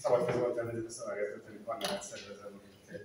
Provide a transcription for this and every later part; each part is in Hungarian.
Szabadkai Zoltán vagyok, a Szavári Karnevát szervezem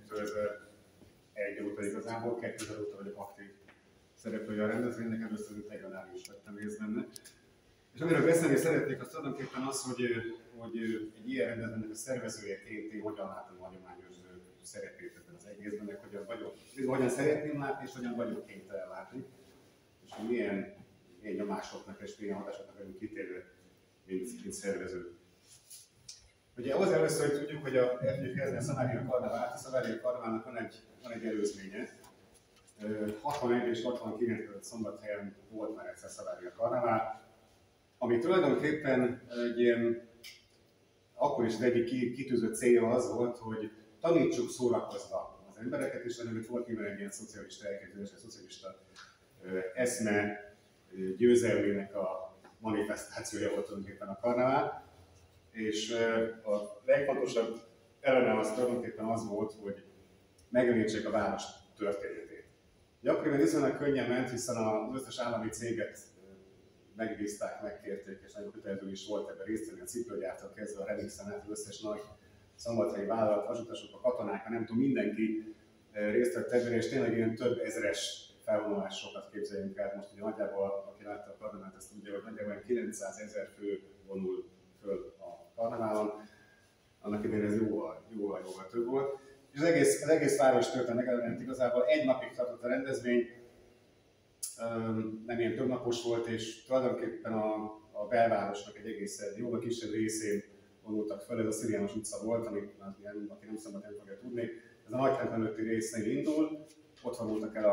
2001 óta igazából, 2000 óta vagyok aktív szereplője a rendezvénynek, először integrális is vettem részt benne. És amiről beszélni szeretnék, az tulajdonképpen az, hogy egy ilyen rendezvénynek a szervezőjeként én hogyan látom a hagyományos szerepét ebben az egészben, hogyan szeretném látni, és hogyan vagyok kénytelen látni, és hogy milyen nyomásoknak és milyen hatásoknak vagyunk kitéve, mint szervező. Ugye ahhoz először, hogy tudjuk, hogy el tudjuk kezdeni a Szavári Karnevált, a Szavári Karneválnak van egy előzménye. 61 és 69 között Szombathelyen volt már egyszer Szavári Karnevál, ami tulajdonképpen egy ilyen, akkor is az egyik kitűzött célja az volt, hogy tanítsuk szórakozva az embereket, és ennek volt nyilván egy ilyen szocialista elképzelés, egy szocialista eszme győzelmének a manifestációja volt tulajdonképpen a karnevál. És a legfontosabb eleme az tulajdonképpen az volt, hogy megjelenítsék a város történetét. Akkoriban viszonylag könnyen ment, hiszen az összes állami céget megbízták, megkérték, és nagyon kötelező is volt ebben részt venni, a cipőgyártól kezdve a Remixen át, az összes nagy szombathelyi vállalat, vasutasok, a katonák, nem tudom, mindenki részt vett ebben, és tényleg ilyen több ezeres felvonulásokat képzeljünk el. Most ugye nagyjából, aki látta a karnevát, ezt tudja, hogy nagyjából 900 000 fő vonul föl a karneválon. Annak idején ez jóval több volt. És az egész város történet megjelent, igazából egy napig tartott a rendezvény, nem ilyen több napos volt, és tulajdonképpen a belvárosnak egy egészen jóval kisebb részén vonultak fel. Ez a Szili János utca volt, aki nem szabad nem fogja tudni. Ez a Nagytemplom előtti résznél indul, ott vonultak el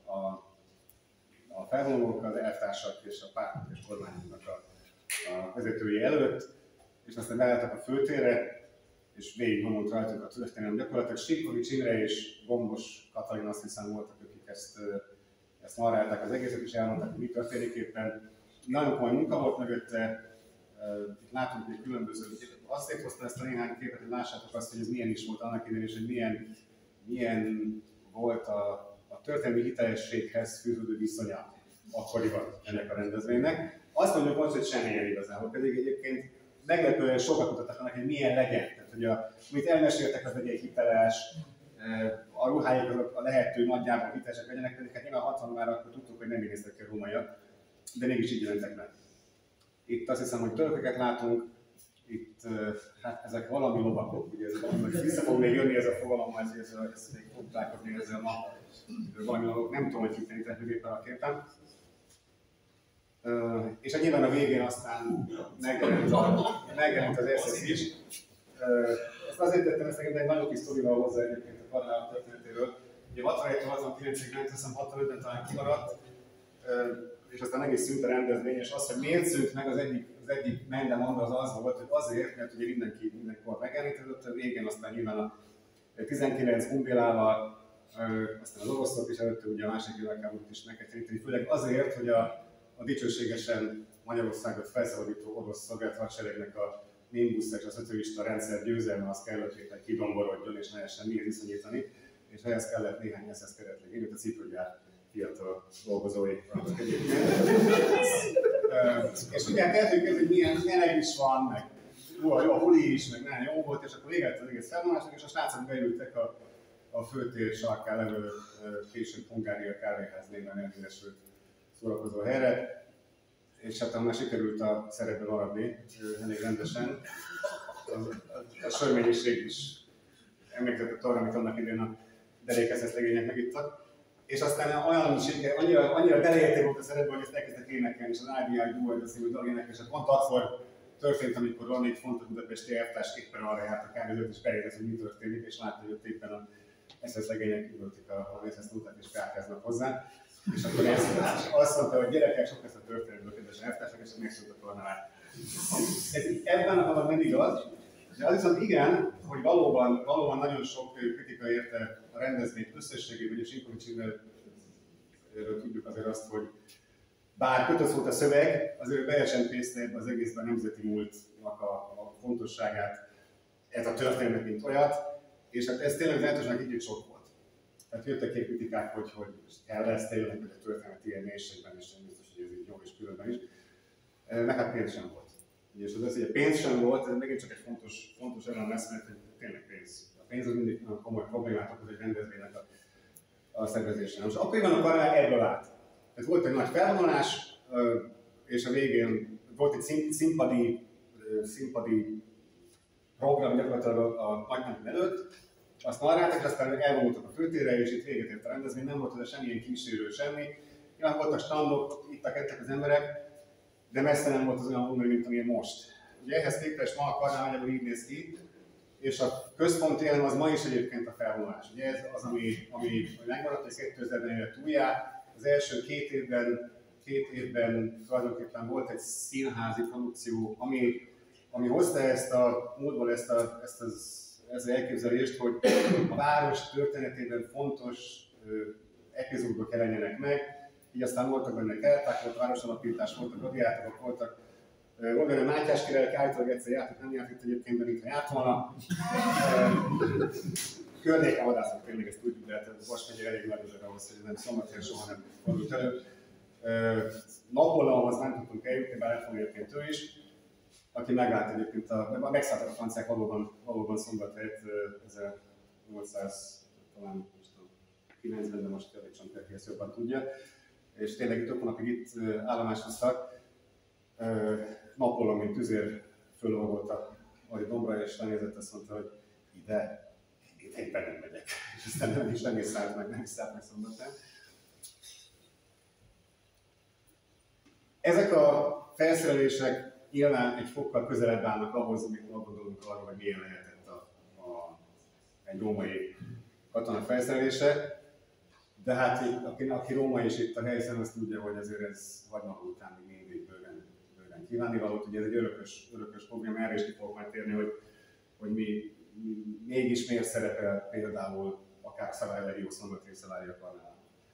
a felvonulók, az elvtársak és a pártok és kormányoknak a vezetői előtt, és aztán beálltak a főtérre, és végigvonult rajtunk a történelem. Gyakorlatilag Sipkovics Imre és Gombos Katalin, azt hiszem, voltak, akik ezt narrálták az egészet, és elmondták, hogy mi történik éppen. Nagyon komoly munka volt mögötte, itt látunk még különböző, azt hoztam ezt a néhány képet, hogy lássátok azt, hogy ez milyen is volt annak idején, és hogy milyen volt a történelmi hitelességhez fűződő viszonya akkoriban ennek a rendezvénynek. Azt mondjuk most, hogy semmilyen igazából, pedig egyébként meglepően sokat mutattak annak, hogy milyen legyen. Tehát, hogy amit elmeséltek, az legyen hiteles, a ruháik azok a lehető nagyjából hitelesek legyenek, pedig hát nyilván 60 már akkor tudtuk, hogy nem néztek ki a rómaiak, de mégis így jelentek meg. Itt azt hiszem, hogy törököket látunk, itt hát ezek valami lovakok, ugye vissza fog még jönni ez a fogalom, majd ezt még foglalkozni ezzel ma, valami lovakok, nem tudom, hogy kifejtetni éppen a képen. És hát nyilván a végén aztán megjelent az SS is. Ezt azért tettem ezt nekem egy nagyon kis sztorival hozzá egyébként a karnevál történetéről. Ugye 61-69-ig nem teszem, 65-ben talán kimaradt, és aztán egész szűnt a rendezvény, és az, hogy miért szűnt meg az egyik mendemond az volt, hogy azért, mert ugye mindenkor megjelenítődött, a végén aztán nyilván a 19 Humbélával, aztán az oroszok is előtte ugye a második világháborút is meg kell téríteni, főleg azért, hogy a dicsőségesen Magyarországot felszabadító orosz szovjet hadseregnek a Nimbus és a szocialista rendszer győzelme az kellett kidomborodjon és ne lehessen miért viszonyítani, és ehhez kellett néhány SS keretlegény, a cipőgyár fiatal dolgozói vannak egyébként. És ugye tehetünk ez, hogy milyen meleg is van, meg jó a holi is, meg nagyon jó volt, és akkor véget az egész felvonásnak, és a srácok beültek a főtér sarkán levő később Hungária kávéház néven elhíresült szórakozó helyre, és hát már sikerült a szerepben maradni elég rendesen. A sörmennyiség is emlékeztetett arra, amit annak idején a derékezett legények megittak. És aztán annyira beleérték volt a szerepben, hogy ezt elkezdtek énekelni, és az IBI Duo, az szívű dalének, és pont akkor történt, amikor van egy fontos budapesti elvtárs éppen arra járt a kávézőt, és belérdez, hogy mi történik, és látta, hogy ott éppen a SS legények üvöltik a SS utat, és felkáznak hozzá. És akkor azt mondta, hogy gyerekek, sok ezt a történetből, kedves elvtársak, és megszűnt a karnevál. Ebben a nem igaz, de az viszont igen, hogy valóban nagyon sok kritika érte a rendezvényt összességében, és Sipkovics Imréről tudjuk azért azt, hogy bár kötött volt a szöveg, azért becsempészte ebbe az egészben a nemzeti múltnak a fontosságát, ez a történet, mint olyat, és hát ez tényleg lehetősen kicsit sok volt. Tehát jöttek ki kritikák, hogy el lesz tényleg, hogy a történet ilyen mélységben, és nem biztos, hogy ez így jó és különben is. Meg hát pénz sem volt. És az, hogy a pénz sem volt, ez megint csak egy fontos olyan lesz, mert tényleg pénz. A pénz az mindig komoly problémát okoz egy rendezvénynek a szervezésén. Most akkoriban a karneval ebből állt. Ez volt egy nagy felvonulás, és a végén volt egy színpadi program gyakorlatilag a nagynap előtt, azt narráltak, aztán elvonultak a főtérre, és itt véget ért a rendezvény, nem volt oda semmilyen kísérő, semmi. Nyilván voltak standok, ittak-ettek az emberek, de messze nem volt az olyan vonal, mint amilyen most. Ugye ehhez képest ma a karnevál így néz ki, és a központi elem az ma is egyébként a felvonulás. Ugye ez az, ami megmaradt, hogy 2000-ben jött újjá. Az első két évben tulajdonképpen volt egy színházi produkció, ami hozta ezt a múltból ezt az elképzelést, hogy a város történetében fontos epizódok jelenjenek meg. Így aztán voltak benne kelták, volt városalapítás, voltak gladiátorok, voltak. Volt benne Mátyás királyok, állítólag egyszer járt, nem járt itt egyébként, de mintha járt volna. Környéken vadászok tényleg, ezt tudjuk, de hát Vas megye elég nagy azért ahhoz, hogy nem Szombathely soha nem fordult elő. Napóleonhoz nem tudtunk eljutni, bár lett volna egyébként ő is, aki megállt egyébként, megszálltak a franciák valóban Szombathelyet 1890-ben, de most javítsam ki, aki ezt jobban tudja. És tényleg több hónapig itt állomásoztak. Napóleon, mint tüzér, fölolvolt a dombra, és lenézett, azt mondta, hogy ide nem megyek. És aztán nem is szállt meg Szombathelyen. Ezek a felszerelések nyilván egy fokkal közelebb állnak ahhoz, amikor gondolunk arra, hogy milyen lehetett egy római katona felszerelése. De hát aki római és itt a helyszínen, azt tudja, hogy azért ez hagymaga után még mindig bőven kívánnivalót. Ugye ez egy örökös probléma, erre is ki fogok majd térni, hogy mégis miért szerepel például akár Szavária Legió, Szombathely Szavária Karnevál.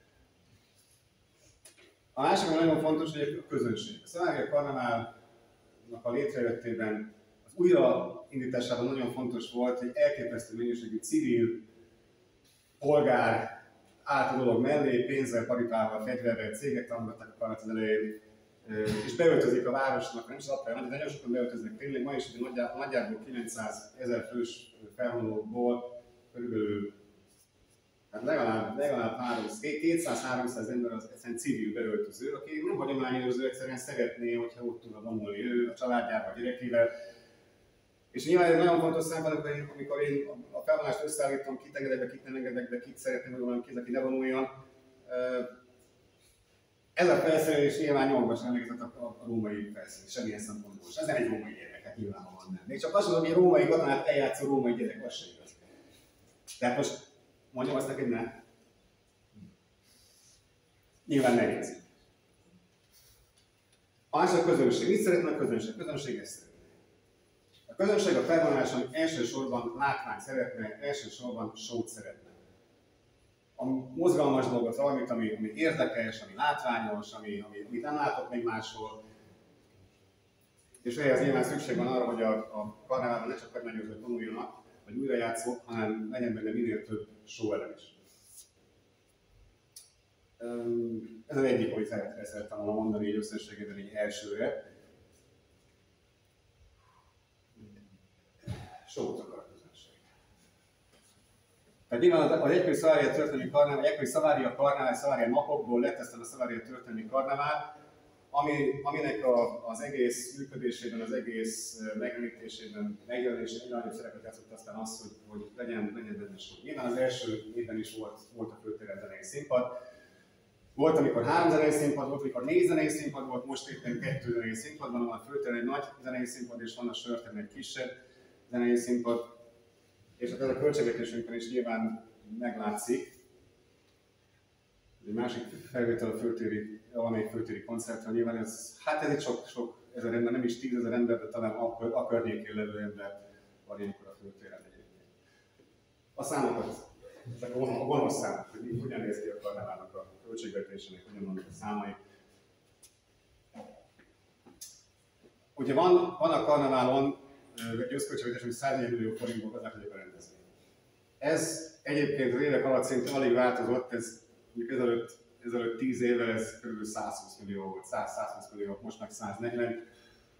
A másik, ami nagyon fontos, hogy a közönség. A Szavária Karneválnak a létrejöttében, az újraindításában nagyon fontos volt, hogy elképesztő mennyiségű civil, polgár állt a dolog mellé, pénzzel, paripával, fegyverrel, cégek támogatták a karnevát az elején, és beöltözik a városnak, nem is az apja, de nagyon sokan beöltöznek tényleg. Ma is nagyjából 900 000 fős felvonulókból körülbelül hát legalább 200-300 ember az egyszerűen civil beöltöző, aki nem hagyományőrző, egyszerűen szeretné, hogyha ott tudna vonulni ő, a családjával, a gyerekével. És nyilván egy nagyon fontos szempont, amikor én a felvonulást összeállítom, kit engedek be, kit nem engedek be, kit szeretném, hogy valami aki ne vonuljon. Ez a felszerelés nyilván nyomba sem emlékezett a római felszerelés, semmilyen szempontból. Ez nem egy római gyerek, hát nyilvánvalóan nem. Még csak azt mondom, hogy egy római katonát eljátszó római gyerek, az sem igaz. Tehát most mondjam azt neked, ne? Nyilván nehéz. A másik a közönség. Mit szeretne a közönség? A közönség ezt szeretne. A közönség a felvonuláson elsősorban látványt szeretne, elsősorban show-t szeretne. A mozgalmas dolgot, valamit, ami érdekes, ami látványos, amit nem látok még máshol. És ehhez nyilván szükség van arra, hogy a karneválban ne csak hagyományos tanuljanak, vagy újrajátszók, hanem legyen benne minél több show elem is. Ez az egyik, amit szerettem volna mondani így összességében így elsőre. Show-t akar a közönség. Tehát nyilván az egykori Szavária történelmi karnevál, egykori Szavária karnevál, Szavária napokból lett aztán a Szavária történelmi karnevál, aminek az egész működésében, az egész megjelenésében egy nagyobb szerepet játszott aztán az, hogy legyen benne show. Nyilván az első évben is volt a főtéren zenei színpad. Volt, amikor 3 zenei színpad volt, amikor 4 zenei színpad volt, most éppen 2 zenei színpad van, a főtéren egy nagy zenei színpad, és van a sörteren egy kisebb zenei színpad. És hát ez a költségvetésünkben is nyilván meglátszik. Egy másik felvétel van egy főtéri koncertről, nyilván ez egy sok ezer ember, nem is 10 000 ember, de talán a környékén levő ember van ilyenkor a főtéren egyébként. A számokat, ezek a gonosz számok, hogy hogyan néz ki a karneválnak a költségvetésének, hogyan vannak a számai. Ugye van a karneválon egy összköltségvetés, ami 104 millió forintból gazdálkodik a rendezvény. Ez egyébként az évek alatt szinte alig változott, ez mondjuk ezelőtt 10 évvel ez kb. 120 millió volt, 100-120 millió, most meg 140.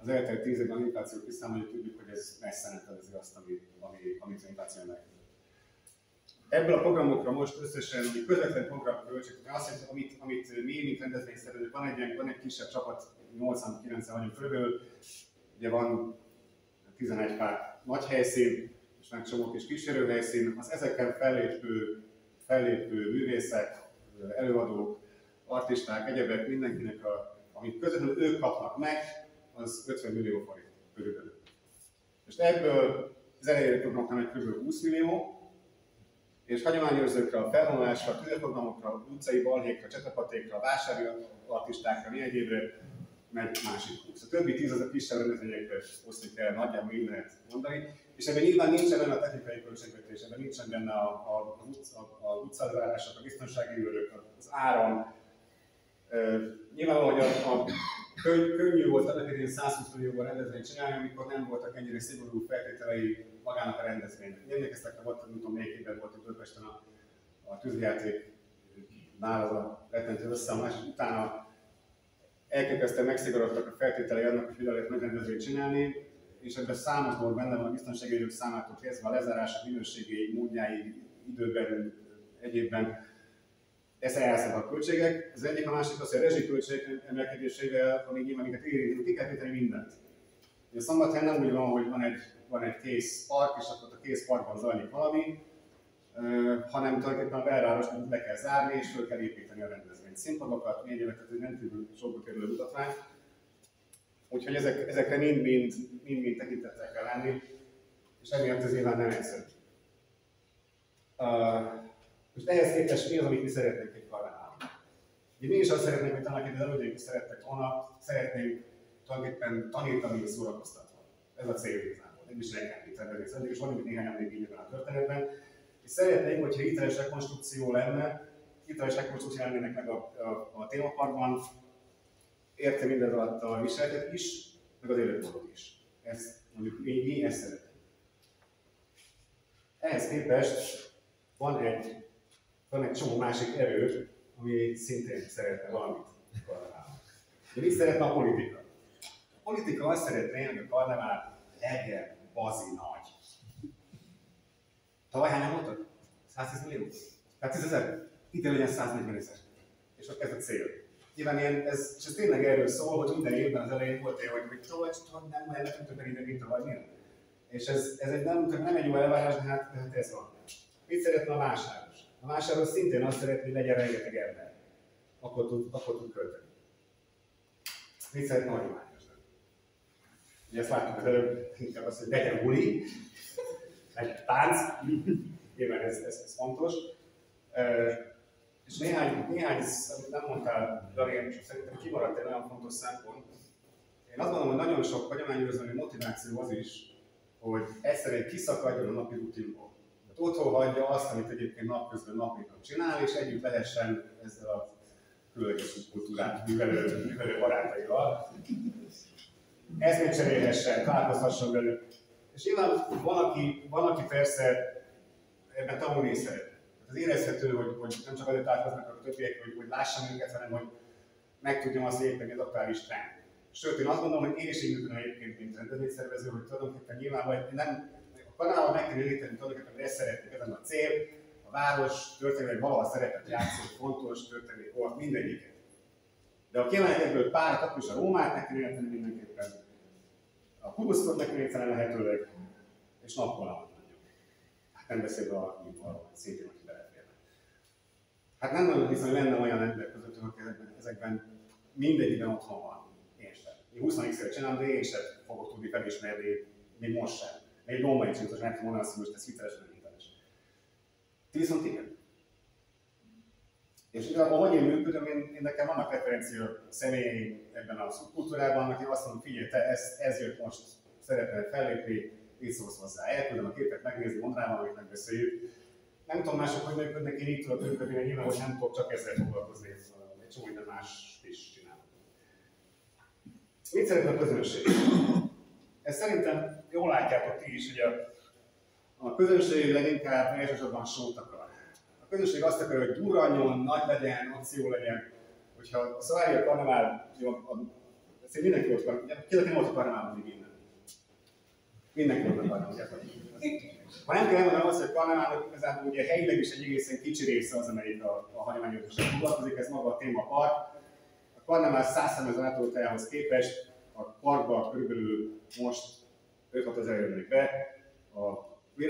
az eltelt 10 évben az inflációt kiszámoljuk, tudjuk, hogy ez messze nem fedezi azt, amit az infláció meg. Ebből a programokra most összesen, ami közvetlen programköltség, azt jelenti, amit mi, mint rendezvényszervezők, van egy kisebb csapat, 80-90 vagyunk körülbelül, ugye van 11 pár nagy helyszín, és meg csomó kis kísérőhelyszín, az ezeken fellépő művészek, előadók, artisták, egyebek, mindenkinek, amit közvetlenül ők kapnak meg, az 50 millió forint körülbelül. És ebből az elejére programokra megy kb. 20 millió, és hagyományőrzőkre, a felvonulásra, tüzérprogramokra, utcai balhékra, csetapatékra, vásári artistákra, mi egyébre megy másik 20. A többi 10 az a kisebb rendezvényekre oszlik el, nagyjából így lehet mondani. És ebben nyilván nincsen benne a technikai költségvetés, ebben nincsen benne a utcazárások, a biztonsági őrök, az áram. Nyilvánvalóan a könnyű volt annak idején 120 millióban rendezvényt csinálni, amikor nem voltak ennyire szigorú feltételei magának a rendezvénynek. Emlékeztek, hogy volt, nem tudom, melyik évben volt Budapesten a tűzjáték nál az a rettentő összeomlás, és utána elképesztően megszigorodtak a feltételei annak, hogy hogyan lehet nagy rendezvényt csinálni, és ebben számos dolog benne van, a biztonsági őrök számától kezdve, a lezárások minőségéig, módjáig, időben, egyébben. Ez elszáll a költségek. Az egyik, a másik az, hogy a rezsiköltség emelkedésével, ami nyilván minket érinti, ki kell téteni mindent. A Szombathelyen nem úgy van, hogy van egy kész park, és akkor a kész parkban zajlik valami, hanem tulajdonképpen a belvárost le kell zárni, és föl kell építeni a rendezvényt. Színpadokat, mélyévet, tehát ez rendkívül sokba kerülő mutatvány. Úgyhogy ezekre mind tekintettel kell lenni, és emiatt ez nyilván nem egyszerű. Most ehhez képest mi az, amit mi szeretnénk egy karneválon? Mi is azt szeretnénk, hogy talán az elődeink szerettek volna, szeretnénk tulajdonképpen tanítani és szórakoztatva. Ez a cél igazából. Nem is nekem itt rendezvény, és van még néhány még így a történetben. És szeretnénk, hogyha hiteles rekonstrukció lenne, hiteles rekonstrukció lennének meg a témaparkban, érte mindez alatt a viseletet is, meg az életmódot is. Ezt mondjuk mi ezt szeretnénk. Ehhez képest van egy csomó másik erő, ami szintén szeretne valamit karneválni. De mit szeretne a politika? A politika azt szeretné, hogy a karnevál legyen bazi nagy. Tavaly hányan voltak? 110 millió? 110 000? Itt legyen 140 000. És akkor ez a cél. Nyilván és ez tényleg erről szól, hogy minden évben az elején volt hogy nem lehet többen ide, mint vagy milyen. És ez egy nem egy jó elvárás, de hát ez van. Mit szeretne a vásárlós? A vásárlós szintén azt szeretné, hogy legyen rengeteg ember. Akkor tud költeni. Mit szeretne a hagyományos? Ugye ezt láttuk az előbb, inkább azt, hogy legyen buli, legyen tánc, nyilván ez fontos. És néhány, amit nem mondtál, Darian, és szerintem kimaradt egy nagyon fontos szempont. Én azt gondolom, hogy nagyon sok hagyományőrzői motiváció az is, hogy egyszerűen kiszakadjon a napi rutinból. Tehát otthon hagyja azt, amit egyébként napközben nap csinál, és együtt lehessen ezzel a különleges kultúrát művelő barátaival. Eszmét cserélhessen, találkozhasson velük. És nyilván van, aki persze ebben tanulni is szeret. Az érezhető, hogy nem csak azért találkoznak a többiek, hogy lássam őket, hanem hogy megtudjam azt, hogy éppen az aktuális trend. Sőt, én azt gondolom, hogy én is így működöm egyébként, mint rendezvényszervező, hogy tulajdonképpen nyilván, vagy a kanálon meg kell érteni tulajdonképpen, hogy ezt szeretnék, ezen a cél, a város történelmi valahol szerepet játszik, fontos történelmi hol, mindegyiket. De ha kiemelek ebből párat, akkor is a Rómát meg kell érteni mindenképpen, a kubuszkot meg kell érteni lehetőleg, és napvonalat mondjuk. Hát nem beszélve a nyitvalról, szintén, aki beleférne. Hát nem nagyon hiszem, hogy lenne olyan ember között, hogy ezekben mindegyikben otthon van. Én sem. Én 20-szor csinálom, de én sem fogok tudni felismerni, még most sem. Még római csinálom, nem tudom mondani azt, hogy most ez hiteles vagy hiteles. Ti viszont igen. És igazából, hogy én működöm, én nekem vannak referencia személyeim ebben a szubkultúrában, aki azt mondom, figyelj, te ez jött most, szeretnél fellépni, így szólsz hozzá. Elküldöm a képet megnézni, mondd rá valamit, megbeszéljük. Nem tudom mások, hogy működnek, én így tudok működni, mert nyilván, hogy nem tudok csak ezzel foglalkozni, egy csomó minden más is csinálom. Mit szeretne a közönség? Ezt szerintem jól látjátok ti is, hogy a közönség leginkább elsősorban sót akar. A közönség azt akar, hogy durranjon, nagy legyen, akció legyen. Hogyha a Szoária Karnevál Ezt mindenki volt karneválon, ki nem volt a karneválon még innen. Mindenki volt a karneválon. Ha nem kell elmondanom azt, hogy a karneválnak igazából ugye helyileg is egy egészen kicsi része az, amelyik a hagyományosan foglalkozik, ez maga a témapark. A karnevál 100 látogatójához képest a parkban körülbelül most 5-6 ezer jönnek be. A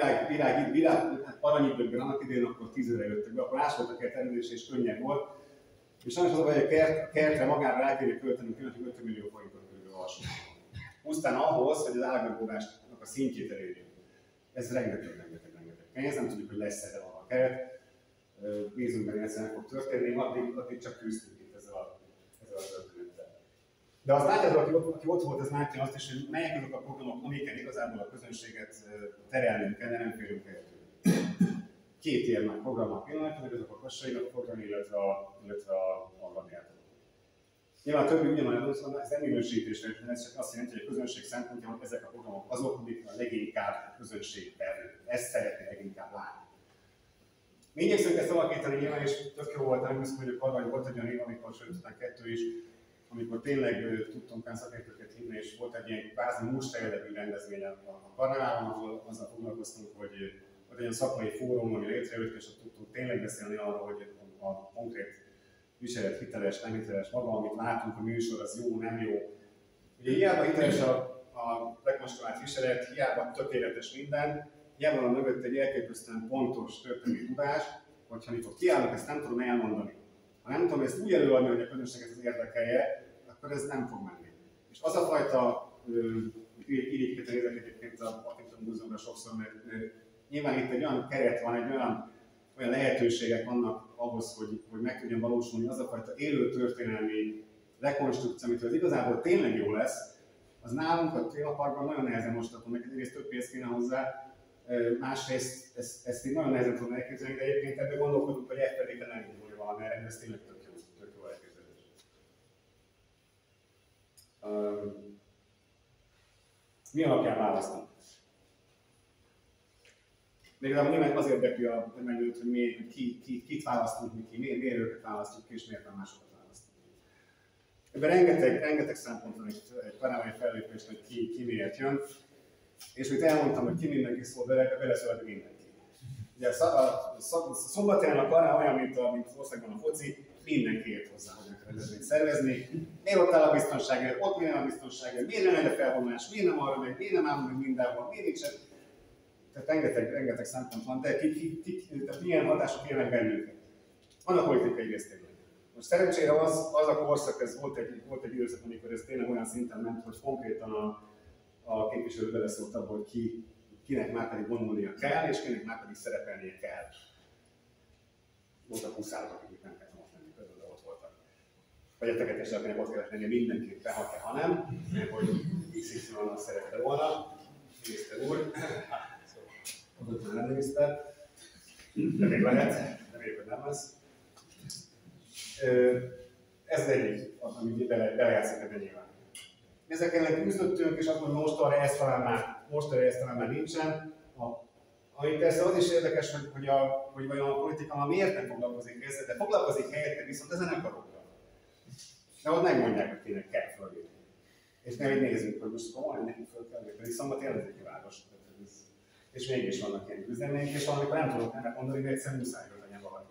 aranyidőkben annak idején akkor 10 000 jöttek be, akkor más volt a kert elődése és könnyebb volt. És sajnos az a baj, hogy a kertre magára rá kéne költenünk pillanatnyilag 50 millió forintot körülbelül alsó. Pusztán ahhoz, hogy az állagmegóvásnak a szintjét elérjük. Ez rengeteg pénz, nem tudjuk, hogy lesz-e a keret. Bízunk benne, hogy ez nem fog történni, addig csak küzdünk itt ezzel a történettel. De azt látjátok, aki ott volt, az látja azt is, hogy melyek azok a programok, amiken igazából a közönséget terelnünk kell, nem félünk el tőle. Két ilyen nagy program a pillanatban, azok a Kassainak program, illetve a Gabriátok. Nyilván többi ugyanolyan, ez nem minősítésre, ez csak azt jelenti, hogy a közönség szempontjából ezek a programok azok, amik a leginkább közönségben. Ezt szeretné leginkább látni. Mi igyekszünk ezt alakítani nyilván, és tök jó volt, nem hiszem, hogy arra, hogy volt egy olyan év, amikor, sőt, után 2 is, amikor tényleg tudtunk szakértőket hívni, és volt egy ilyen kvázi musterjellegű rendezvény a karneválon, ahol azzal foglalkoztunk, hogy volt egy olyan szakmai fórum, ami létrejött, és ott tudtunk tényleg beszélni arról, hogy a konkrét viselet hiteles, nem hiteles, maga, amit látunk, a műsor, az jó, nem jó. Ugye hiába hiteles a rekonstruált viselet, hiába tökéletes minden, hiába van mögött egy elképesztően pontos történelmi tudás, hogyha itt ott kiállok, ezt nem tudom elmondani. Ha nem tudom ezt úgy előadni, hogy a közönséget az érdekelje, akkor ez nem fog menni. És az a fajta irigyeket nézek egyébként a Partington Múzeumra sokszor, mert nyilván itt egy olyan keret van, egy olyan lehetőségek vannak ahhoz, hogy meg tudjon valósulni az a fajta élő történelmi rekonstrukció, amitől az igazából tényleg jó lesz, az nálunk a témaparkban nagyon nehezen mostapon, meg egyrészt több pénz kéne hozzá, másrészt ezt így nagyon nehezen tudom elképzelni, de egyébként ebben gondolkodunk, hogy elfeléten elindulni valamelyre, ez tényleg tök jó elképzelés. Mi alapján választunk? De igazából nyilván az érdekli a megjelölt, hogy kit választunk ki, miért őket választjuk ki, és miért nem másokat választunk. Ebben rengeteg szempont van egy karnevali fellépést, hogy ki miért jön. És mint elmondtam, hogy ki mindenki szól beleszólhat mindenki. Ugye a szombatján a karnevál olyan, mint az országban a foci, mindenki ért hozzá, hogy rendezvényt szervezni. Miért ott áll a biztonságért, ott miért nem a biztonságért, miért nem egy felvonulás, miért nem arra meg, miért nem állunk meg mindenhol, miért nincsen. Tehát rengeteg szempont van, de tehát milyen hatások élnek bennünket. Van a politikai rész tényleg. Most szerencsére az a korszak, ez volt egy időszak, amikor ez tényleg olyan szinten ment, hogy konkrétan a képviselő beleszólt abba, hogy kinek már pedig vonulnia kell, és kinek már pedig szerepelnie kell. Voltak huszárok, akik nem kellett ott lenni, például ott voltak. Vagy a feketesnek ott kellett lennie mindenképpen, ha kell, ha nem, mert hogy XY-nak szerette volna. Miniszter úr, ott már nem miniszter, de még lehet, reméljük, hogy nem lesz. Ez egyik, amit belejátszik ebben nyilván. Ezek ellen küzdöttünk, és azt mondom, most arra ezt talán már nincsen. Ami persze az is érdekes, hogy vajon a politika már miért nem foglalkozik ezzel, de foglalkozik helyette, viszont ezen nem karokkal. De ott megmondják, hogy kinek kell fölépni. És nem így nézzük, hogy most komolyan nekik föl kell lépni, pedig Szombat ellenzéki város. És mégis vannak ilyen küzdelmeink, és valamikor nem tudok ennek mondani, de egyszerűen muszáj, hogy legyen valaki.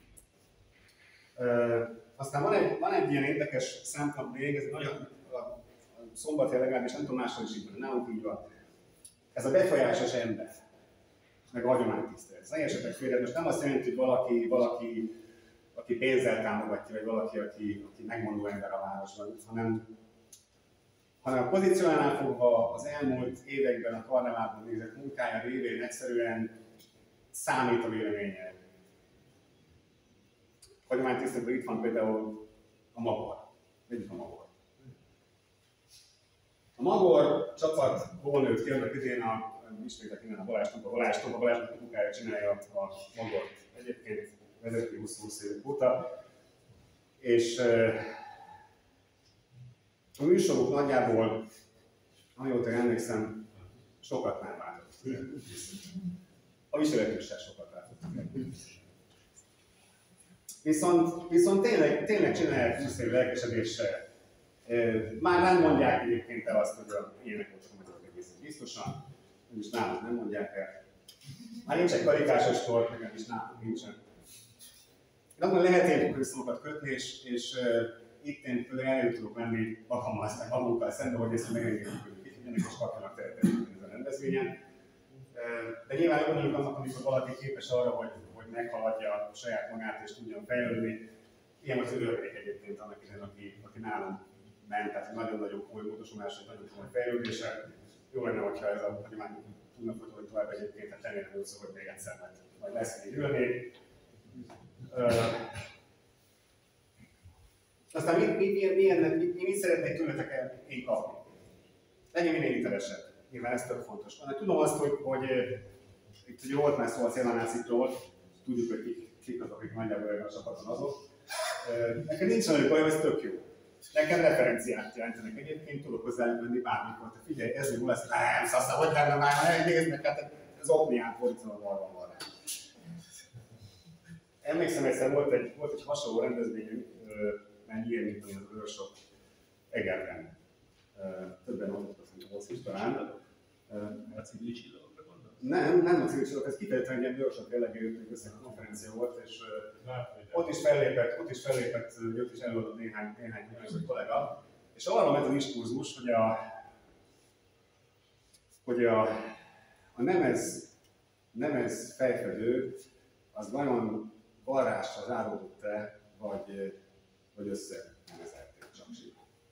Aztán van egy ilyen érdekes szempont még, ez nagyon a Szombatján legalábbis nem tudom máshol is így van, nálunk így van. Ez a befolyásos ember, meg a hagyománytisztelet. Ez ne értsetek félre, most nem azt jelenti, hogy valaki aki pénzzel támogatja, vagy valaki, aki megmondó ember a városban, hanem a pozíciónál fogva az elmúlt években a karneválban nézett munkája révén egyszerűen számít a véleménye. Hagyománytiszteletben itt van például a Magor. Egyik a Magor. A Magor csapatból nőtt ki annak idén ismétek innen a Balázs munkája csinálja a Magort. Egyébként vezető 20 évek óta. És a műsorok nagyjából, amióta emlékszem, sokat nem változott. A viseletük sem sokat változott. Viszont tényleg csinálják 20 év lelkesedéssel Már nem mondják egyébként el azt, hogy ilyenek voltak a magyarok egészen biztosan, és nálunk nem mondják el. Már nincs egy karikásos tor, nekem is nálunk nincsen. Én azt mondom, lehet ilyen közszamokat kötni, és itt én például el tudok menni magunkkal szembe, hogy ezt megengedjük, hogy itt ennek is kapjanak tehetőt ezen a rendezvényen. De nyilván örülünk annak, amikor valaki képes arra, hogy meghaladja a saját magát és tudjon fejlődni. Ilyen az örülnék egyébként annak idején, aki nálam ment, tehát nagyon-nagyon komoly módosulás, egy nagyon komoly fejlődéssel. Jó lenne, hogyha ez a hagyomány tudna folytatni tovább egyébként, hát remélem úgy szó, hogy még egyszer majd lesz egy ülnék. Aztán mit szeretnék tőletek én kapni? Legyen minél hitelesebb. Nyilván ez tök fontos. Tudom azt, hogy itt ugye volt már szó a Szélánásziktól, tudjuk, hogy kik azok, akik nagyjából olyan a csapaton azok. Nekem nincs olyan bajom, ez tök jó. Nekem referenciát jelentenek egyébként, tudok hozzájuk menni bármikor. Te figyelj, ez jó lesz, nem szaszta, hogy lenne már, nézd meg, hát ez opnián fordítva van rá. Emlékszem, egyszer volt egy hasonló rendezvényünk, ilyen, mint az workshop Egerben. Többen ott azt is talán. A civil csillagokra gondolsz? Nem a civil csillagok, ez kifejezetten egy workshop jellegű konferencia volt, és ott is fellépett, ott is előadott néhány kollega, és arra ment a diskurzus, hogy a nemez fejfedő az vajon varrásra záródott-e, vagy összenemelték csak sír.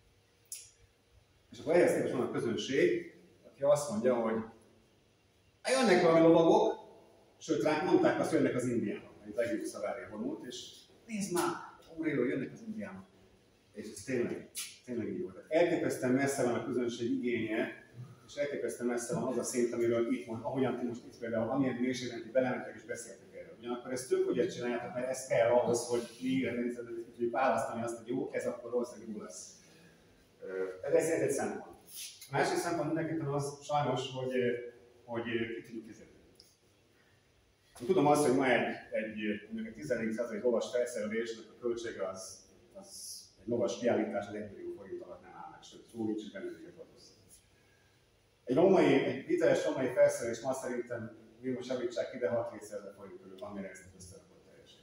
És akkor ehhez képest van a közönség, aki azt mondja, hogy jönnek valami lovagok, sőt ránk mondták azt, hogy jönnek az indiánok, amit legjobb szavárja vonult, és nézd már, óréről jönnek az indiánok. És ez tényleg így volt. Elképesztően messze van a közönség igénye, és elképesztően messze van az a szint, amiről itt van, ahogyan ti most itt például, amilyen mélységben ti belementek és beszéltek erről. Ugyanakkor ezt tök úgy csináljátok, mert ez kell ahhoz, hogy mi tudjuk választani azt, hogy jó, ez akkor valószínűleg jó lesz. Ez egy szempont. A másik szempont mindenképpen az sajnos, hogy ki tudjuk fizetni. Tudom azt, hogy ma egy 14% lovas felszerelésnek a költsége az egy lovas kiállítás az 1 millió forint alatt nem áll meg, sőt, szó nincs, hogy bennünket adóztat. Egy hiteles romai felszerelés ma szerintem Vilmos javítsák ide 6-7 ezer forint körül van, mire ezt összerakott teljesen.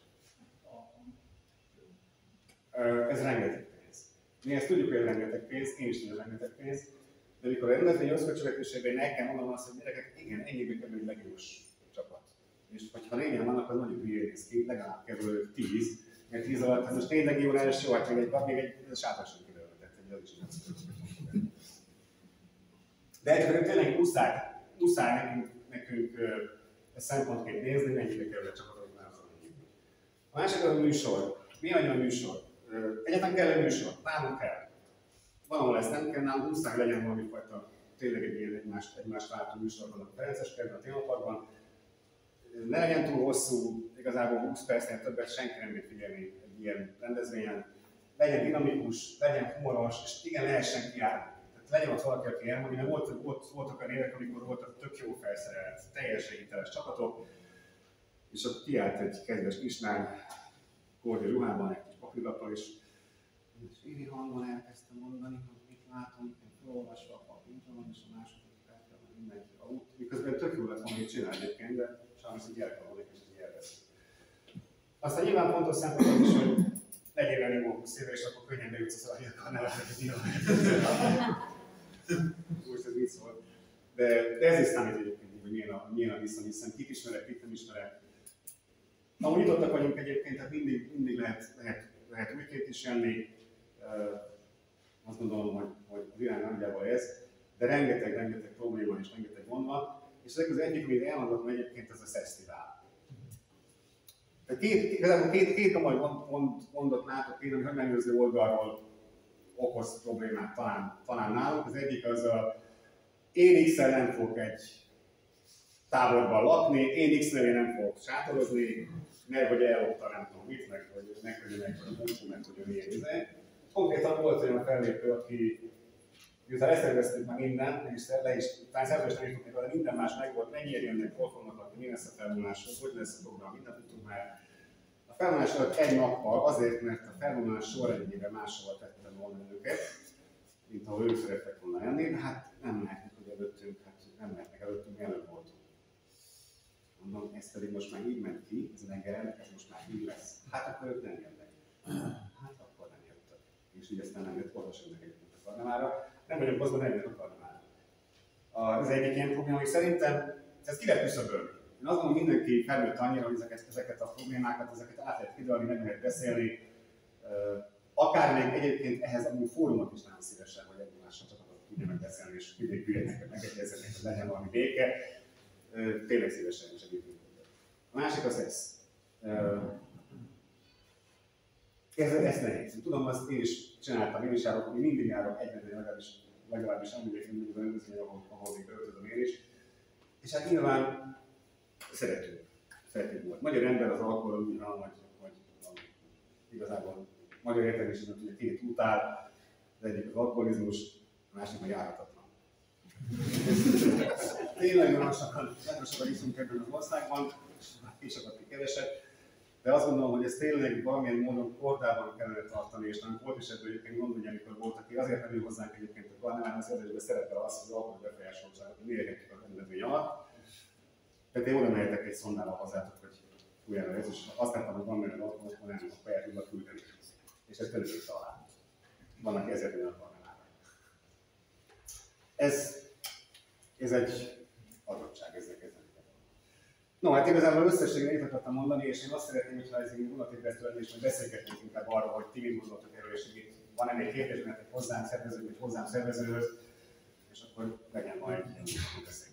Ez rengeteg pénz. Mi ezt tudjuk, hogy ez rengeteg pénz, én is tudom, hogy rengeteg pénz, de amikor a rendezvény összköltségvetésében meg kell mondanom azt, hogy gyerekek, igen, ennyibe kerül egy legjós csapat. És ha 4-en vannak, az nagyon hülyén néz ki, legalább kerül 10, mert 10 alatt, hát most tényleg jó, és jó, hát még egy sátor sem kiderültett, hogy az is nem. De egyébként tényleg muszáj nekünk ezt szempontként nézni, mennyibe kerül a csapat, hogy már az a másik az a műsor. Mi a műsor? Egyáltalán kell egy műsor? Nálunk kell. Van, ahol ezt nem kell, nálunk muszáj legyen valami fajta, tényleg egy ilyen egymást váltó műsorban a Ferences kertben, a Témaparkban. Ne legyen túl hosszú, igazából 20 percnél többet senki nem bír figyelni egy ilyen rendezvényen. Legyen dinamikus, legyen humoros, és igen, lehessen kiállni. Tehát legyen ott valaki, aki elmondja, mert voltak a évek, amikor voltak tök jó felszerelt, teljesen hiteles csapatok, és ott kiállt egy kedves kislány, kordi ruhában, egy kis papírlappal, és éri hangon elkezdtem mondani, hogy mit látom, felolvasva a papíron, és a második percben mindenki aludt. Miközben tök jó lett volna, hogy csinál egyébként, de sajnos egy gyerekvalódik, és egy élvez. Aztán nyilván fontos szempont az is, hogy legyél velünk 20 éve, és akkor könnyen bejutsz a szalagért, ha nevetek egy nyilván. Most ez vicc volt. De ez is számít egyébként, hogy milyen a viszony, hiszen kit ismerek, kit nem ismerek. Ahogy nyitottak vagyunk egyébként, tehát mindig lehet újként is jönni. Azt gondolom, hogy az irány nagyjából ez, de rengeteg probléma és rengeteg gond van. És ezek az egyik, amit elmondhatom egyébként, ez a fesztivál. Két komoly gondot látok én, ami hagyományőrző oldalról okoz problémát talán nálunk. Az egyik az én X-el nem fogok egy táborban lakni, én X-nél nem fogok sátorozni, mert hogy ellopta nem tudom mit, meg hogy megkörülnek a munkú, meg hogy milyen izé. Konkrétan volt olyan fellépő, aki miután leszerveztük már mindent, és talán szervezést írtuk még, de minden más megvolt, mennyire jönnek, hol fognak lakni, mi lesz a felvonás, hogy lesz a program, mindent tudtuk már. A felvonás alatt egy nappal azért, mert a felvonás sorrendjében máshol tettem volna őket, mint ahol ők szerettek volna lenni, de hát nem lehetnek, hogy előttünk, előbb voltunk. Mondom, ez pedig most már így ment ki, ez a Mengeren, ez most már így lesz. Hát akkor ők nem jönnek. Hát akkor nem jöttek. És így aztán nem jött, oda sem egyébként a Karnamára. Nem vagyok hozva, nem jött a Karnamára. Az egyik ilyen probléma, hogy szerintem ez ki lehet küszöbölni. Én azt gondolom, hogy mindenki felnőtt annyira, hogy ezeket a problémákat, ezeket át lehet kidalni, meg lehet beszélni. Akár még egyébként ehhez amúgy fórumot is nagyon szívesen, hogy egymással csak tudjanak beszélni, és vidék megegyezzenek, hogy legyen valami béke. Tényleg szívesen segítünk. A másik az ez. Ez nehéz. Tudom, azt én is csináltam, én is járok, én mindig járok egyben, legalábbis emlékszem, hogy az rendezvény, ahol még öltözöm én is. És hát nyilván szeretünk volt. Magyar ember az alkohol úgy van, hogy igazából magyar értelmésében ugye két út áll, az egyik az alkoholizmus, a másik meg járhatatlan. Tényleg nagyon sokan iszunk ebben az országban, és sokat keveset, de azt gondolom, hogy ez tényleg valamilyen módon kordában kellene tartani, és nem volt is ebből egyébként gondolni, amikor volt, aki azért nem jön hozzánk egyébként a Karneván, azért szerepel az, hogy az alkohol befolyásoltságot, hogy mérhetjük a rendezvény alatt. Tehát én oda mehetek egy szondával hozzátok, hogy fújjának ez, és azt láttam, hogy van benne alkohol, akkor nem akkor el tudnak küldeni. És ezt először talál. Vannak ezért olyan Karnevára. Ez egy adottság, ezzel kezdeni. No, hát igazából összességében itt akartam mondani, és én azt szeretném, hogyha ez így vonatébresztő lenne, és majd beszélgetnénk inkább arról, hogy ti mit gondoltok erről, és hogy van-e még kérdés, mert hozzánk szervező, vagy hozzám szervezőhöz, és akkor legyen majd beszélgetni.